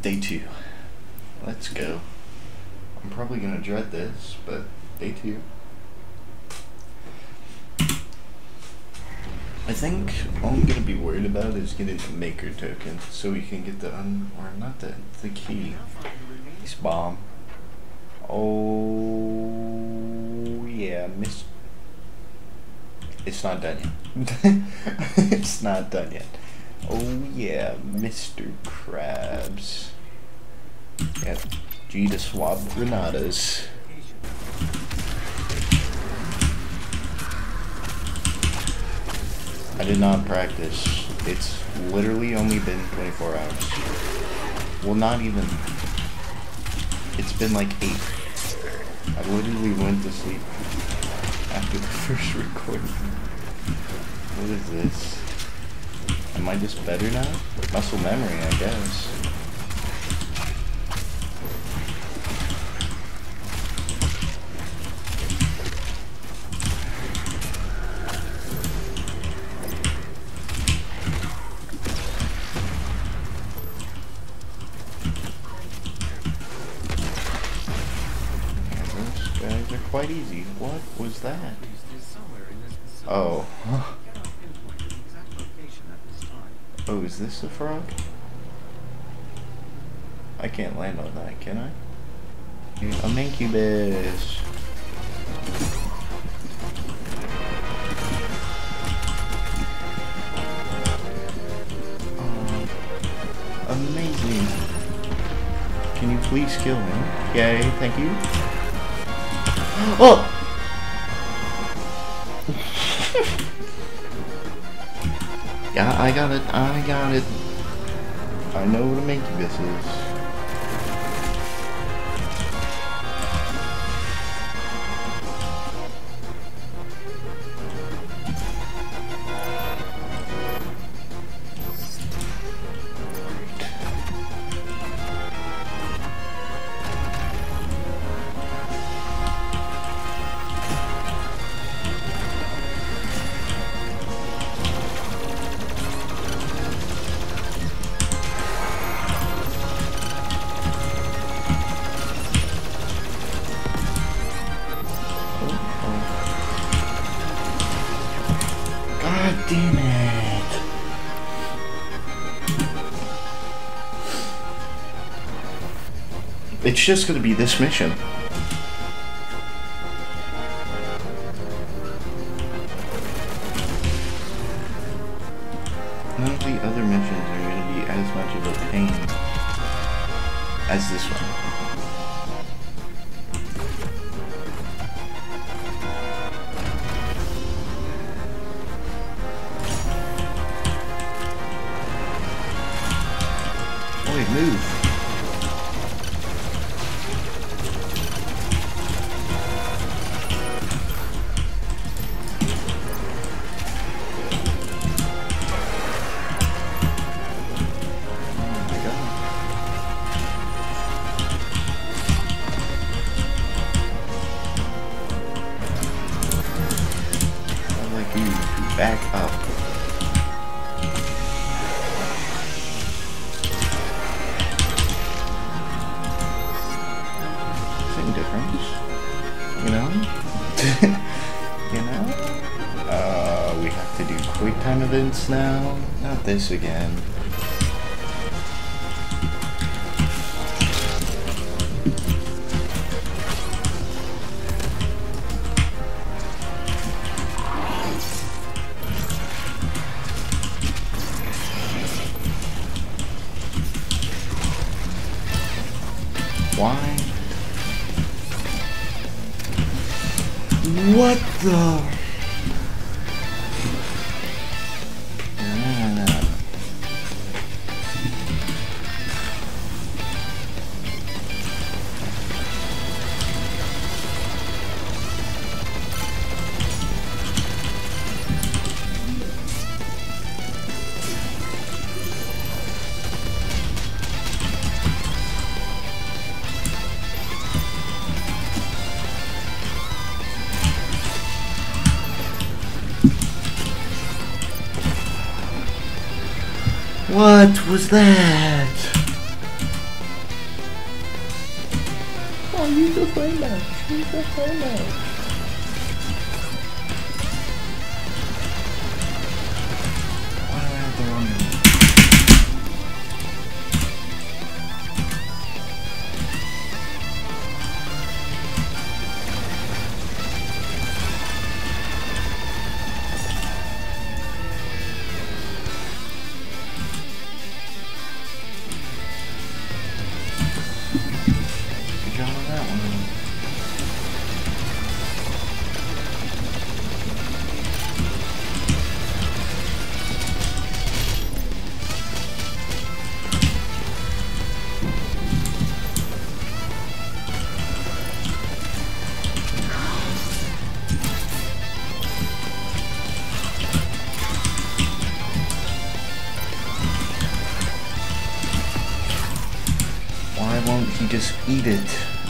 Day 2. Let's go. I'm probably gonna dread this, but day 2. I think all I'm gonna be worried about is getting the maker token so we can get the the key. This bomb. Oh yeah, miss. It's not done yet. It's not done yet. Oh yeah, Mr. Krabs. Yep, G to swap Granadas. I did not practice. It's literally only been 24 hours. Well, not even. It's been like 8. I literally went to sleep after the first recording. What is this? Am I just better now? Muscle memory, I guess. Those guys are quite easy. What was that? Oh. Oh, is this a frog? I can't land on that, can I? A Mancubus. Oh, amazing. Can you please kill him? Yay, thank you. Oh! Yeah, I got it. I got it. I know what a Mancubus is. God damn it. It's just gonna be this mission. None of the other missions are gonna be as much of a pain as this one. Wait, move. Oh my god. I'd like you to back up. Difference, you know? You know? We have to do quick time events now. Not this again. Why? What the? What was that? use the flame out. Use the flame out. Why do I have the wrong one? Good job on that one. Why won't he just eat it?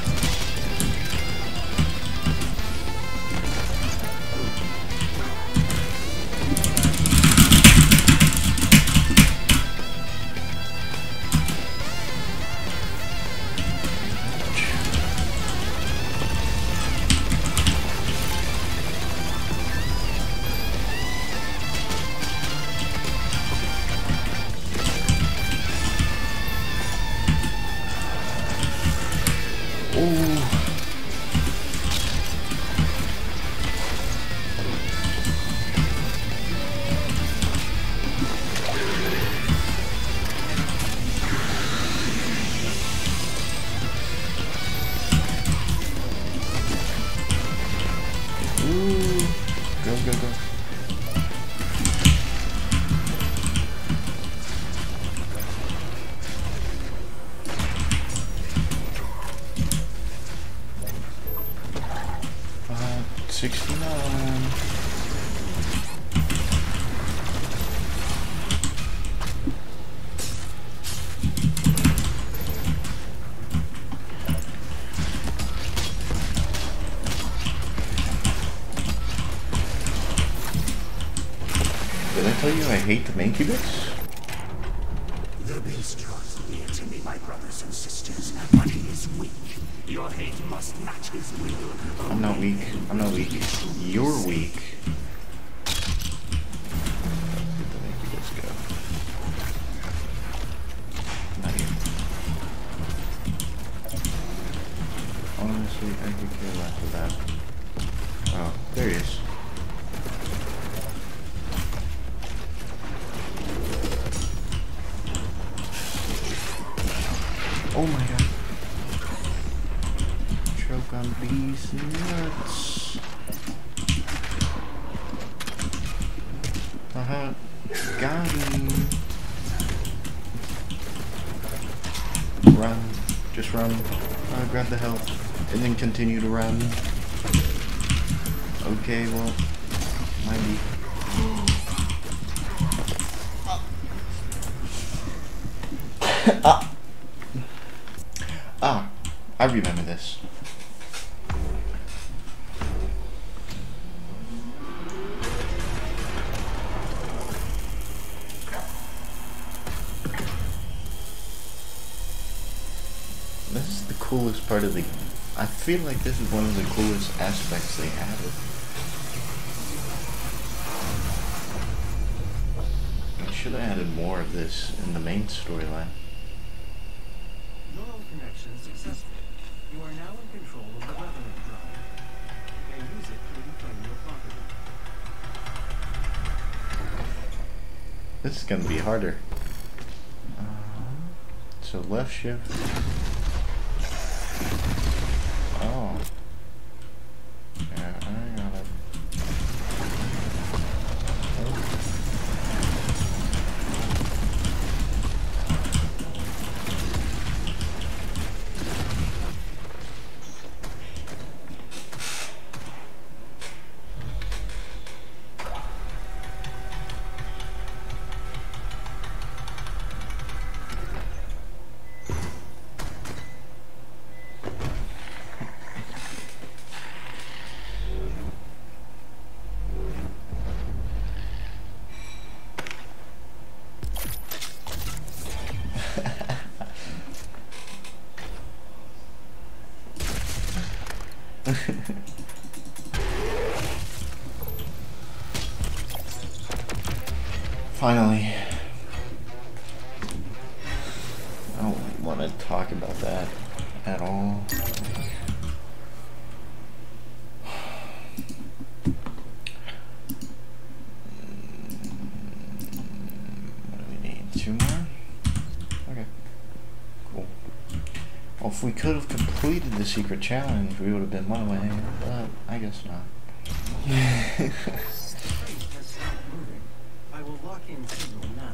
Go, go, go. Uh, 69. Did I tell you I hate the Mancubus? The beast draws near to me, my brothers and sisters, but he is weak. Your hate must match his will. I'm not weak. I'm not weak. You're weak. Let the Mancubus go. Not you. Honestly, I could care less of that. Oh, there he is. Oh my god. Choke on these nuts. Haha. Got him. Run. Just run. Grab the health. And then continue to run. Okay, well. Might be. I remember this. This is the coolest part of the... I feel like this is one of the coolest aspects they added. I should have added more of this in the main storyline. Neural connection successful. You are now in control of the Revenant drive. You may use it to reclaim your property. This is gonna be harder. So left shift. Oh. Yeah, I got it. Finally. I don't want to talk about that at all. What do we need? 2 more? Okay. Cool. Well, if we could have completed the secret challenge, we would have been one away, but I guess not. Crate has stopped moving. I will lock in signal now.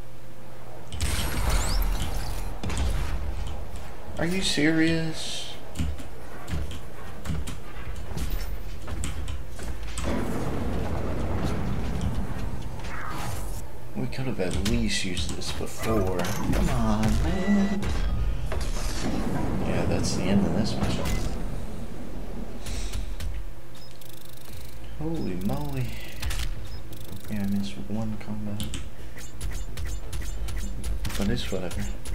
Are you serious? We could have at least used this before. Come on, man. Yeah, that's the end of this mission. Holy moly. Yeah, I missed 1 combat. But it's whatever.